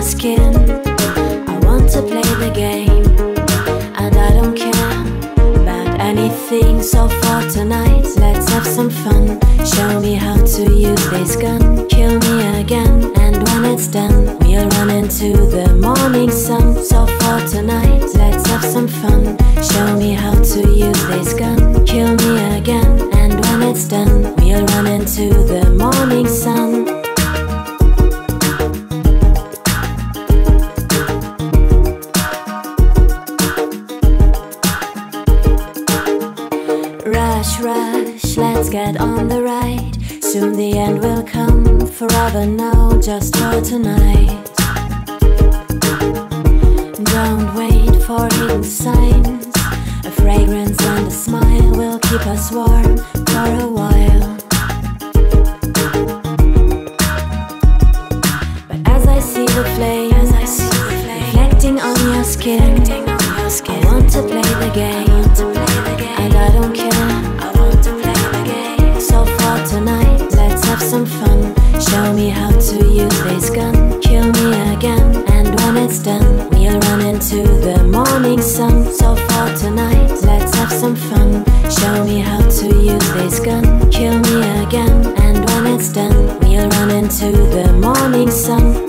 skin. I want to play the game, and I don't care about anything. So for tonight, let's have some fun. Show me how to use this gun. Kill me again, and when it's done, we'll run into the morning sun. So for tonight, let's have some fun. Show me how to use this gun. Kill me again, and when it's done, we'll run into the morning sun. Rush, rush, let's get on the ride. Soon the end will come, forever now, just for tonight. Don't wait for hidden signs. A fragrance and a smile will keep us warm for a while. But as I see the flame, reflecting on your skin, I want to play the game, and I don't care. So for tonight, let's have some fun. Show me how to use this gun. Kill me again, and when it's done, we'll run into the morning sun. So for tonight, let's have some fun. Show me how to use this gun. Kill me again, and when it's done, we'll run into the morning sun.